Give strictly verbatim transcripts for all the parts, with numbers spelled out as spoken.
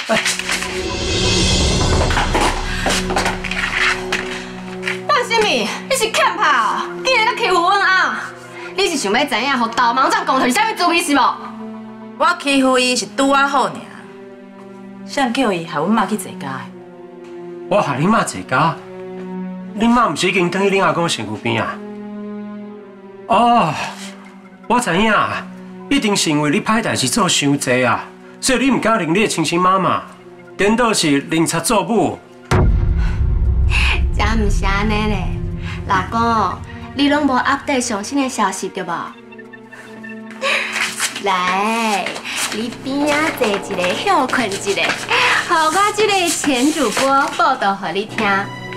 干什么？你是欠拍哦？竟然敢欺负阮啊！你是想要知影，互导盲杖公是啥物滋味是无？ 我欺负伊是拄啊好尔，谁叫伊害阮妈去坐家的？ 我害恁妈坐家，恁妈毋是已经等于恁阿公身躯边啊？哦，我知影，一定是因为你歹代志做伤济啊，所以你唔敢认你的亲生妈妈，颠倒是认贼做母。 真毋是安尼咧，老公，你拢无 update 上新的消息对无？来，你边仔坐一个，休困一个，互我这个前主播报道互你听。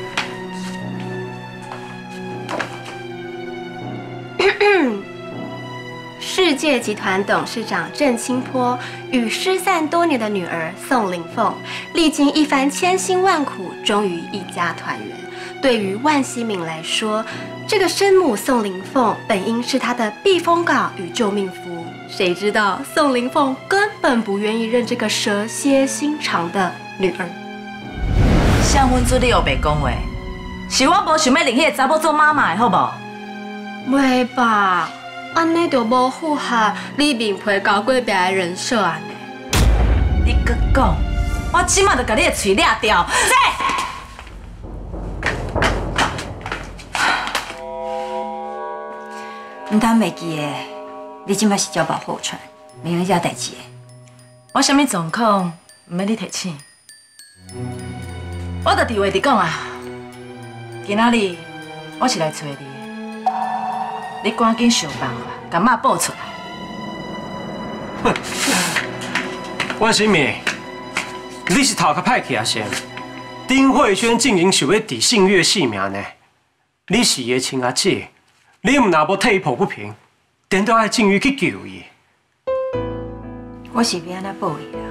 世界集团董事长郑清波与失散多年的女儿宋玲凤，历经一番千辛万苦，终于一家团圆。对于万希敏来说，这个生母宋玲凤本应是她的避风港与救命符，谁知道宋玲凤根本不愿意认这个蛇蝎心肠的女儿。 像阮主你又袂讲话，是我无想要认迄个查某做妈妈的，好无？ 袂吧，安尼就无符合你面皮交过壁的人设安尼。 你搁讲，我即马就甲你的嘴裂掉。这。 唔通袂记的，你即摆是交保候传，没有遐代志的。 我啥物状况，唔免你提醒。我著伫话伫讲啊，今仔日我是来找你，你赶紧想办法，甲妈报出来。 哼，万新敏，你是头壳歹去啊先？丁慧萱竟然想要伫信月性命呢？你是伊的亲阿姐。你唔若无替伊抱不平，颠倒爱静宇去救伊。 我是要安怎报伊啦？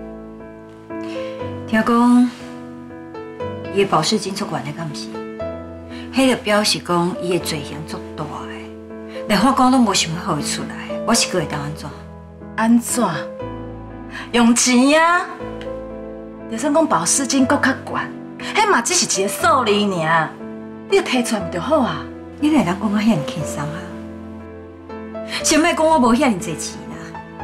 听讲，伊的保释金足悬的，敢毋是？迄个表示讲伊的罪行足大的，连法官拢无想要互伊出来，我是阁会当安怎？ 安怎？用钱啊！就算讲保释金搁较悬，迄嘛只是一个数字尔，你就提出来就好啊。 你哪会当讲我遐尔轻松啊？想要讲我无遐尔济钱啦？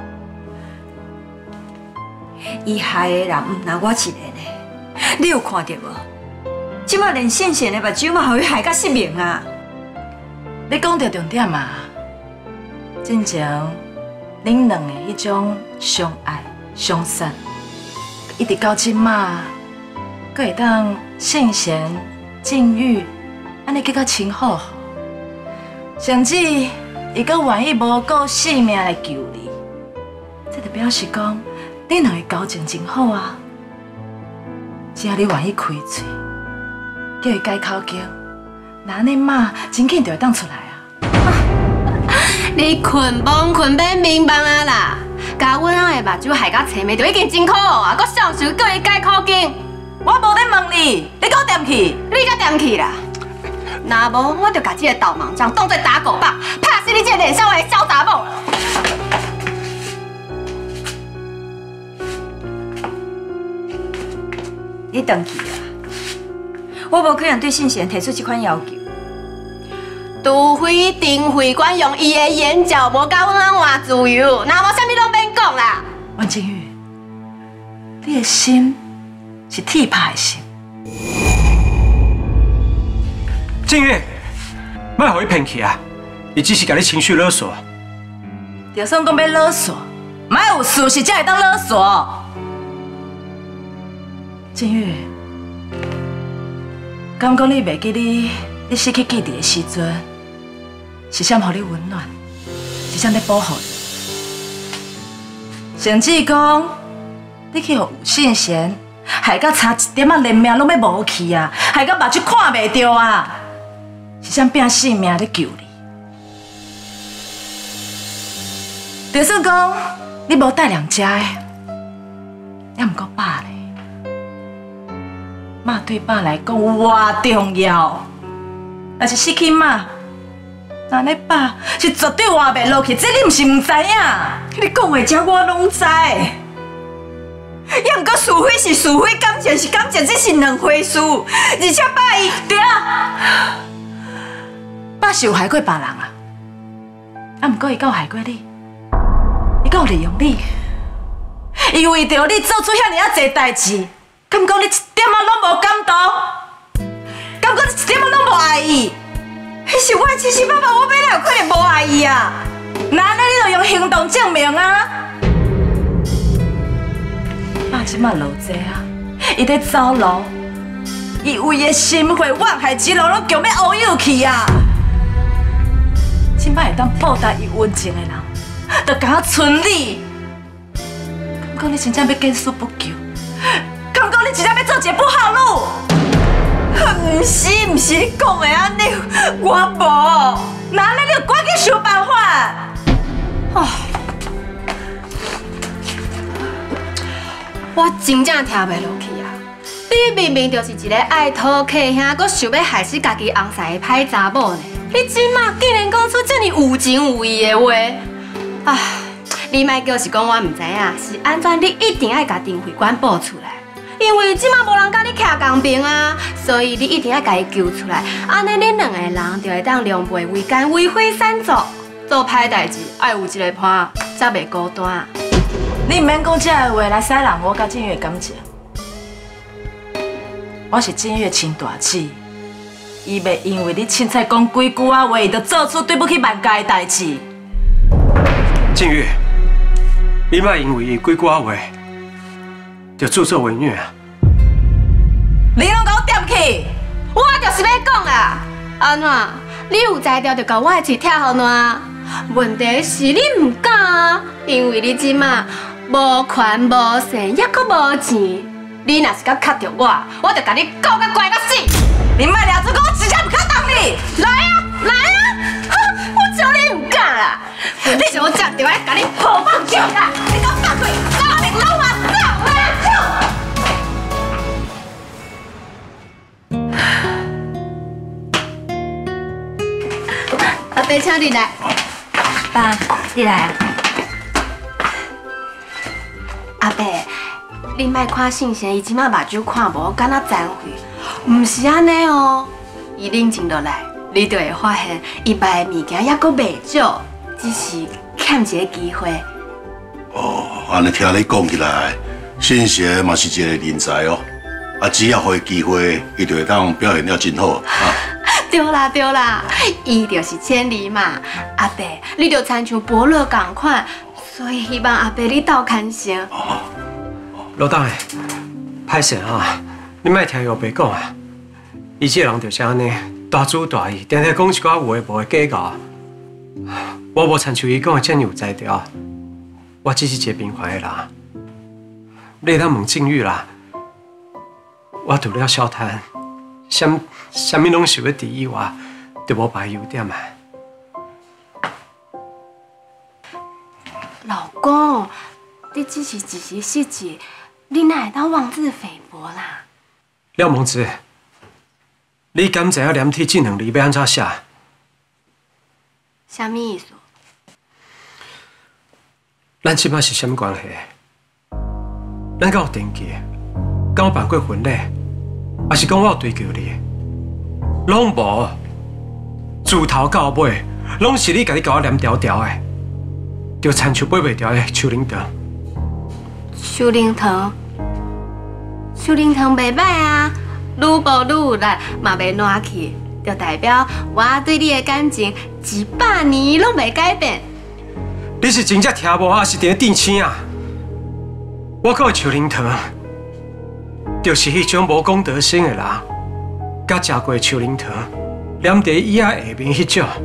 伊害的人毋若我一个呢？你有看到无？即马连线线的目睭嘛，互伊害到失明啊！ 你讲到重点啊！真正恁两个迄种相爱相杀，一直到即马，阁会当圣贤禁欲，安尼结到亲好好。甚至，伊阁愿意无顾性命来救你，这就表示讲，恁两个交情真好啊！只要你愿意开嘴，叫伊改口径，那恁妈真紧就会当出来啊！ 你困梦困变明白啊啦！甲阮仔的目睭害到青眉，就已经真苦啊！阁上手叫伊改口径， 我无在问你，你给我点去， 你才点去啦！若无，我就把这个导盲杖当作打狗棒，拍死你这个脸上的小查某！ 你回去啊！我无可能对信贤提出这款要求。 除非丁慧管用伊的眼角无甲阮仔换自由，若无啥物拢免讲啦。 阮静宇，你的心是铁拍的心。 静月，莫互伊骗去啊！伊只是甲你情绪勒索。 就算讲要勒索，莫有事实才会当勒索。静宇，敢讲你袂记你你失去记忆的时阵，是啥互你温暖，是啥在保护你？甚至讲，你去互有信贤，害到差一点仔连命拢要无去啊，害到目睭看袂到啊！是啥拼性命咧救你？就算讲你无带两家的，也毋过爸咧。妈对爸来讲有偌重要？若是失去妈，那你爸是绝对活袂落去，这你毋是毋知影？ 你讲的这我拢知， 也毋过是非是是非，感情是感情，这是两回事。而且爸伊对啊，爸是有害过别人啊，啊，毋过伊敢有害过你？伊敢有利用你？伊为着你做出遐尔啊侪代志，敢讲你一点仔拢无感动？敢讲你一点仔拢无爱伊？ 迄是我亲生爸爸，我哪有可能无爱伊啊？ 那安尼你就用行动证明啊！爸即马落济啊，伊在走路，伊为的心血往海之路拢强要乌有去啊！即摆会当报答伊温情的人，就敢剩你。敢讲你真正要见死不救？敢讲你真正要做一个不好路？ 毋是毋是你讲的安尼，我无。 那安尼你就赶紧想办法。哦， 我真正听袂落去啊！你明明就是一个爱讨客兄，阁想要害死家己翁婿的歹查某呢！你即马竟然讲出这么有情有义的话，啊！你莫叫是讲我毋知影，是安怎你一定要甲丁会馆报出来？因为即马无人甲你徛公平啊，所以你一定要甲伊救出来，安尼恁两个人就会当两败为奸，为非三作。做歹代志，爱有一个伴，才袂孤单。 你毋免讲这个话来使人我甲静月的感情。我是静月亲大姊，伊袂因为你凊彩讲几句啊话，就做出对不起万家的代志。 静月，你莫因为伊几句话，就自作为虐啊！ 你拢甲我点起！ 我就是要讲啦，安怎？你有才调就甲我的嘴拆互烂？问题是你唔敢啊，因为你即马无权无势，也阁无钱。你若是甲卡着我，我就甲你告甲乖到死！ 你莫俩做讲，我直接唔敢当你！ 来啊，来啊！哼，我叫你唔敢啦！你小姐就爱甲你抱放酒啦！你给我放开！走，你给我走啦！阿伯，请你来。 爸，你来啊！ 阿伯，你莫看信贤，伊即马目睭看无，敢若残废，毋是安尼哦。伊冷静落来，你就会发现，伊卖的物件还阁袂少，只是欠一个机会。 哦，安尼听你讲起来，信贤嘛是一个人才哦。啊，只要给机会，伊就会当表现了真好啊。 对啦对啦，伊就是千里马。阿伯，你就亲像伯乐同款，所以希望阿伯你斗牵成。 老大诶，歹势啊，你莫听后爸讲啊，伊这个人就是安尼，大主大意，定定讲一寡有诶无诶计较。我无亲像伊讲诶遮尔有才调，我只是一个平凡诶人。你当问静玉啦，我除了小摊。什什么拢想要伫以外，就无别优点啊。 老公，你只是一时失志，你哪会当妄自菲薄啦？ 廖蒙子，你敢知影连体这两字要安怎写？ 什么意思？ 咱即摆是什么关系？咱敢有登记？敢有办过婚礼？还是讲我有追求你，拢无，自头到尾，拢是你家己甲我黏条条的，就亲像买袂掉的秋灵糖。 秋灵糖，秋灵糖袂歹啊，愈补愈有力，嘛袂烂去，就代表我对你的感情一百年拢袂改变。 你是真正听无，还是伫咧垫青啊？我讲的秋灵糖。就是迄种无公德心的人，甲食过秋灵糖，黏伫椅仔下面迄种。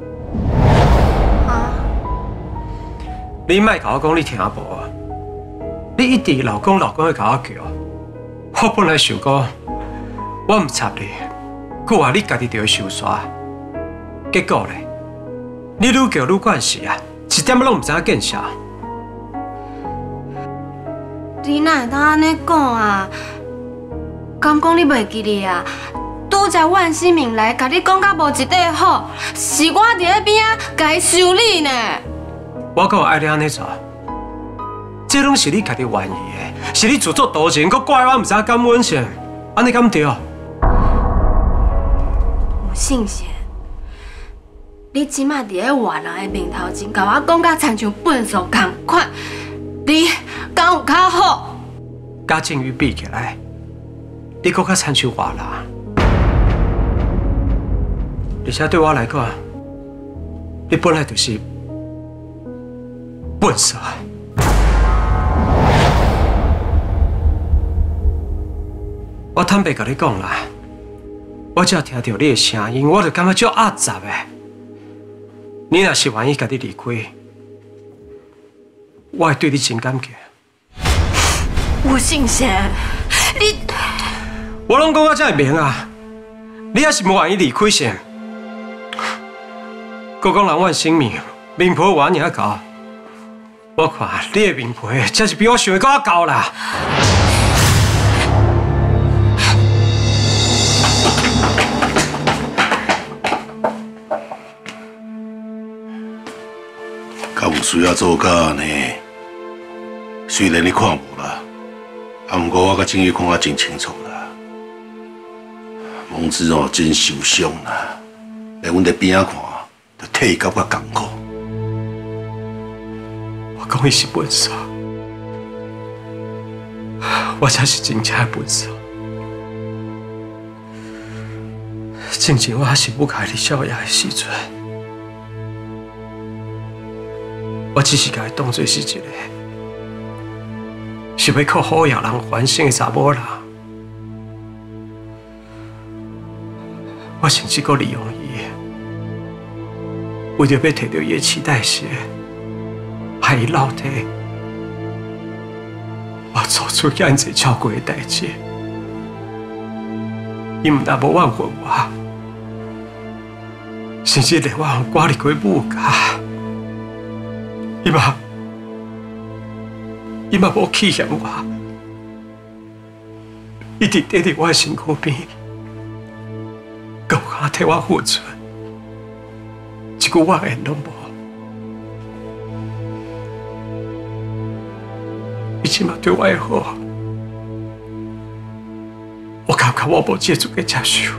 啊！ 你莫甲我讲你听无，你一直老公老公的甲我叫，我本来想讲，我唔插你，佮话你家己就会受煞。结果咧，你愈叫愈惯势啊，一点仔拢唔知影见笑。 你哪会当安尼讲啊？敢讲你袂记哩啊？拄才万新明来，甲你讲甲无一块好，是我伫咧边仔甲伊修理呢。 我阁有爱你安尼做，这这拢是你家己愿意的，是你自作多情，搁怪我唔知影感恩先，安尼敢对？ 吴信贤，你即马伫咧外人的面头前，甲我讲甲亲像笨手同款，你敢有较好？ 甲静宇比起来，你搁较亲像外人，而且对我来讲，你本来就是笨手。 我坦白甲你讲啦，我只要听到你的声音，我就感觉足压杂的。你若是愿意家己离开，我会对你真感激。 吴信贤，你我拢讲到这会明啊，你还是无愿意离开先。搁讲人阮性命，面皮原尔厚，我看你的面皮真是比我想的搁较厚啦。 敢有需要做到呢？虽然你看无啦，啊，不过我甲静宇看啊真清楚啦。蒙子哦真受伤啦，连阮在边仔看，都替伊感觉艰苦。 我讲伊是笨手，我才是真正的笨手。之前我还是不甲你少爷的时阵。 我只是把伊当作是一个想要靠好野人还生的查某人，我甚至阁利用伊，为着要摕到伊的脐带血，害伊落体，我做出遐济超过的代志，伊毋但无挽回我，甚至连我互赶入过母家。 伊嘛，伊嘛无欺嫌我，一直跟伫我的身躯边，够下替我付出，一句我言拢无。伊即嘛对我的好，我感觉我无这资格接受。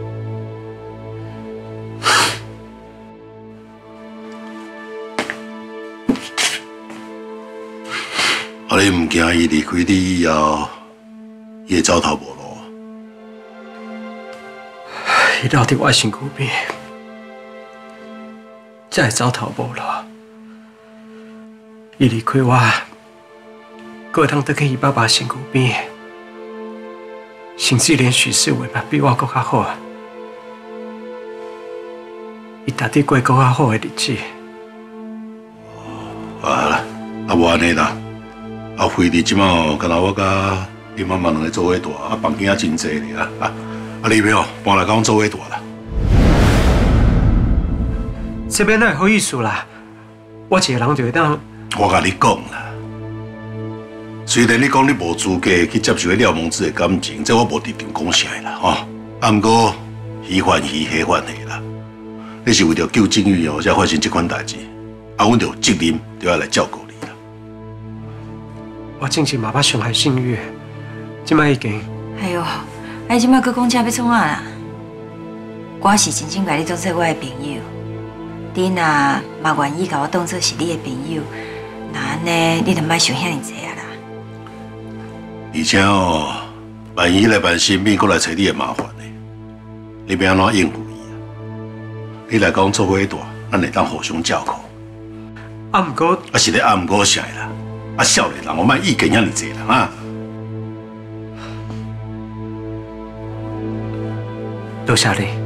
啊！你唔惊伊离开你以后，伊会走投无路？ 伊留伫我身躯边，才会走投无路。伊离开我，阁会当倒去伊爸爸身躯边，甚至连许世伟嘛比我阁较好。伊值得过阁较好的日子。 啊啦，啊无安尼啦。 啊，辉弟即马敢若我甲你妈妈两个做伙大，啊，房间也真济咧啊！啊，啊，你票搬来甲阮做伙大啦。 这边哪会好意思啦？我一个人就会当。 我甲你讲啦，虽然你讲你无资格去接受廖蒙子的感情，这我无直接讲啥啦，吼。啊，毋过喜欢喜，喜欢喜啦。你是为着救静宇哦，才发生这款代志，啊，阮就有责任就要来照顾。 我之前嘛捌伤害信誉，即摆已经。 哎呦，哎，即摆搁讲这要创啊啦？我是真正甲你当做我的朋友，你若嘛愿意甲我当做是你的朋友，那安尼你就莫想遐尼济啊啦。 而且哦，万一来办新品，搁来找你的麻烦呢，你要安怎应付伊啊？你来讲做伙大，咱会当互相照顾。 啊，毋过啊是咧啊，毋过啥啦？ 啊，少年人，我莫意见遐尼济啦啊！ 多谢你。